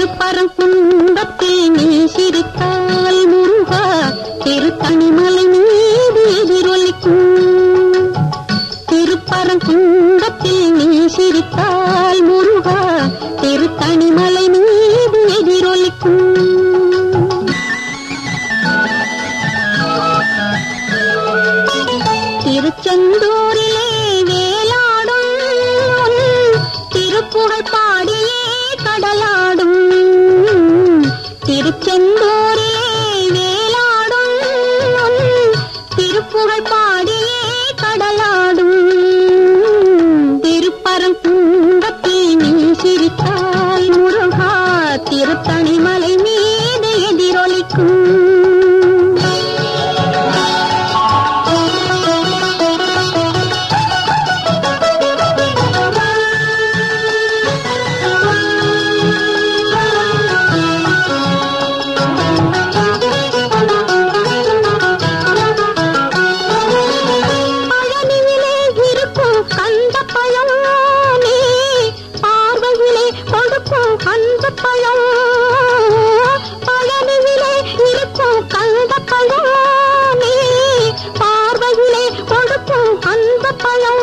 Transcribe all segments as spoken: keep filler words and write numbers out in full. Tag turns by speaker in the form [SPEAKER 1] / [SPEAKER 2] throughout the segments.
[SPEAKER 1] திருப்பரங்குன்றத்தில் நீ சிரித்தால் முருகா திருத்தணிமலை மீது எதிரொலிக்கும். திருப்பரங்குன்றத்தில் நீ சிரித்தால் முருகா திருத்தணிமலை மீது எதிரொலிக்கும். திருச்செந்தூரிலே வேலாடும் திருப்புகழ் பாடியே கடலாடும். திருச்செந்தூரிலே வேலாடும் திருப்புகழ் பாடியே கடலாடும். திருப்பரங்குன்றத்தில் நீ சிரித்தால் முருகா திருத்தணிமலை மீது எதிரொலிக்கும். பழனியிலே இருக்கும் கந்த பழம் நீ பார்வையிலே கொடுக்கும் அந்த பழம்.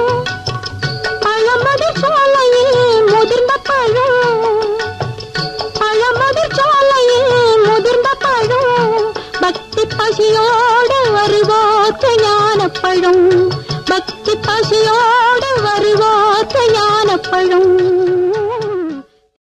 [SPEAKER 1] பழமதி சோலையில் முதிர்ந்த பழம். பழமதி சோலையில் முதிர்ந்த பழம். பக்தி பசியோடு வருவோர்க்கு ஞான பழம். பக்தி பசியோடு வருவோர்க்கு ஞான பழம்.